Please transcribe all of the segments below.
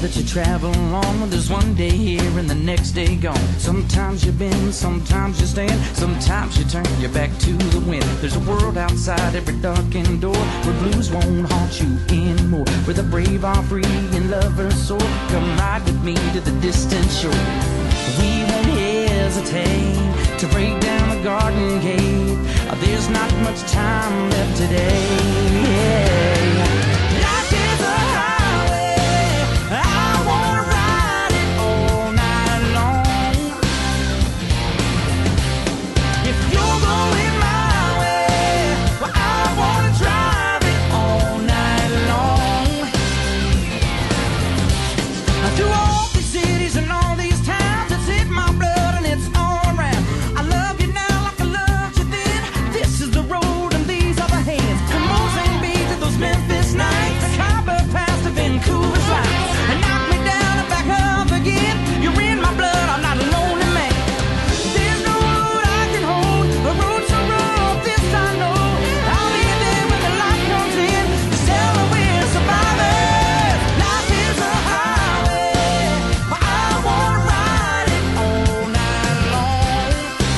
that you travel on. Well, there's one day here and the next day gone. Sometimes you bend, sometimes you stand, sometimes you turn your back to the wind. There's a world outside every darkened door where blues won't haunt you anymore, where the brave are free and lovers soar. Come ride with me to the distant shore. We won't hesitate to break down the garden gate. There's not much time left today. Life is a highway, I wanna ride it all night long. If you're going my way, well, I wanna drive it all night long. Through all these cities and all these towns, it's in my blood and it's all around. I love you now like I loved you then. This is the road and these are the hands. From Mozambique to those Memphis nights, the Cabo Pass to Vancouver's lights. And knock me down and back up again. You're in my blood, I'm not a lonely man. There's no road I can hold, a road so rough, this I know. I'll be there when the light comes in. Just tell me we're survivors. Life is a highway, but I wanna ride it all night long.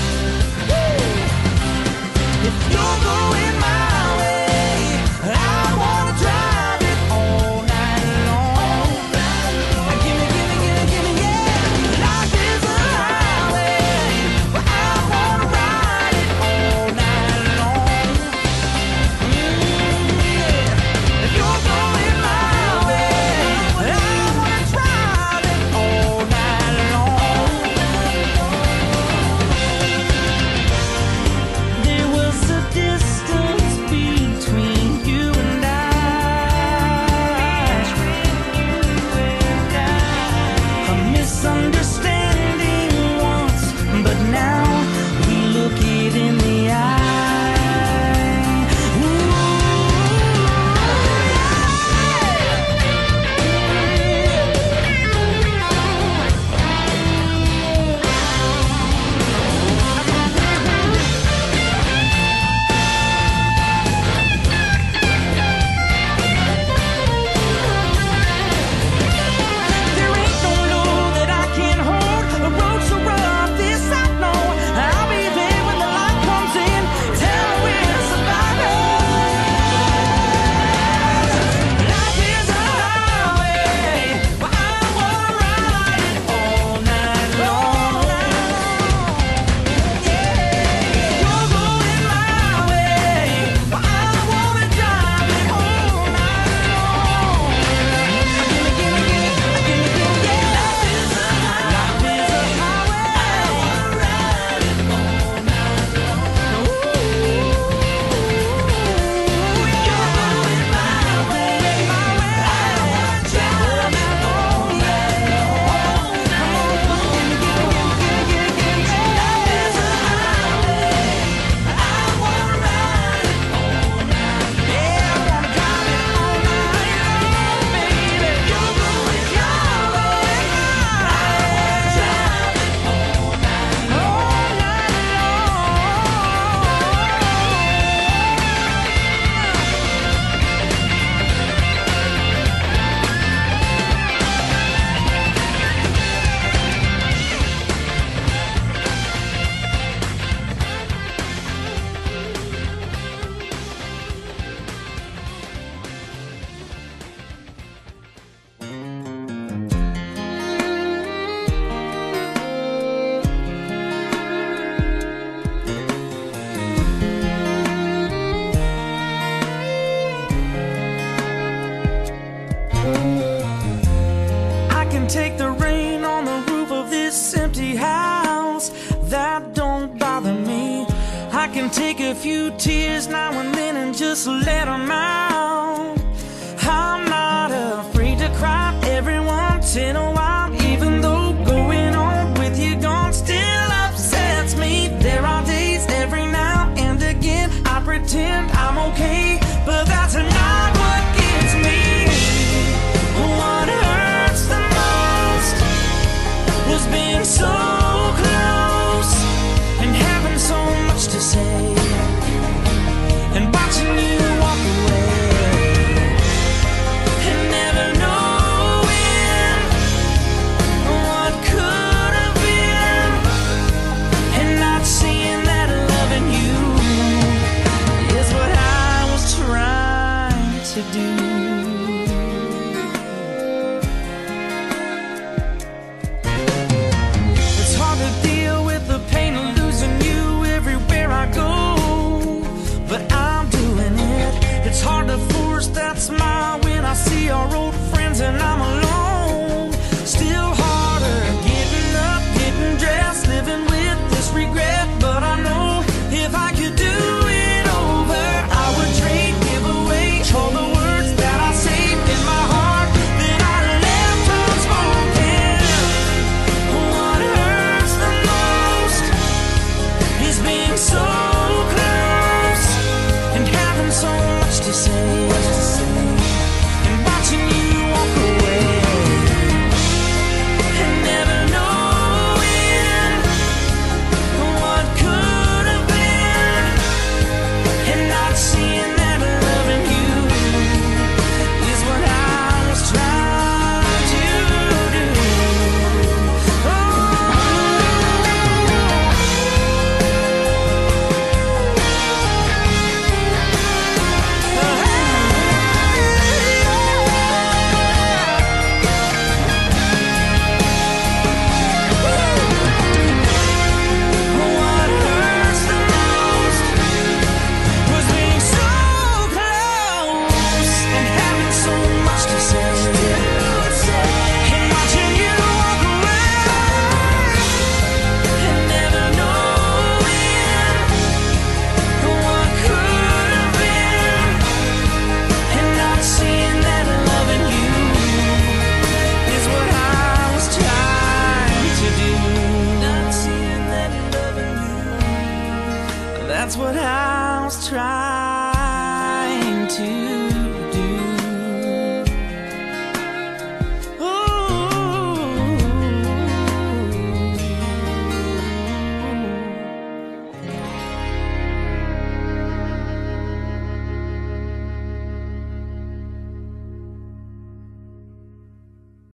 If you're going my way, I wanna drive it all night long. Gimme, gimme, gimme, gimme, yeah. Life is a highway, but I wanna ride it all night long. Yeah. If you're going my way, I wanna drive it all night long. There was a distance between you and I. A misunderstanding once, but now we look it in the eye. There ain't no load that I can't hold. The road so rough, this I know. I'll be there when the light comes in. Tell me we're survivors. Life is a highway, but I wanna ride it all night long. You're going my way, but I wanna drive it all night long. Gimme, gimme, gimme, gimme, gimme, yeah. Life is a highway, I wanna ride it all night long. You're going my way, I wanna drive it all night long. Gimme, gimme, gimme, gimme, gimme, gimme, life is a highway, I wanna ride it all night. Yeah, I wanna drive it all night long, baby. You're going your way, I wanna drive it all night long. I can take the rain on the roof of this empty house. That don't bother me. I can take a few tears now and then and just let them out. I'm not afraid to cry. Everyone 10